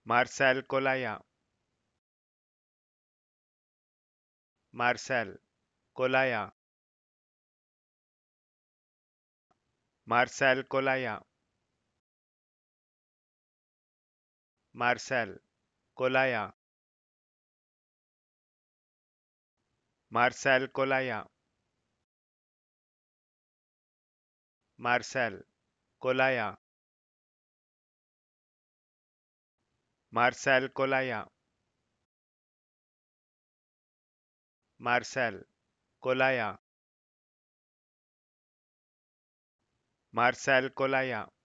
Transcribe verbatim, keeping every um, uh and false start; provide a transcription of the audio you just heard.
Marcel Colaya, Marcel Colaya, Marcel Colaya, Marcel Colaya, Marcel Colaya, Marcel Colaya, Marcel Colaya, Marcel Colaya, Marcel Colaya,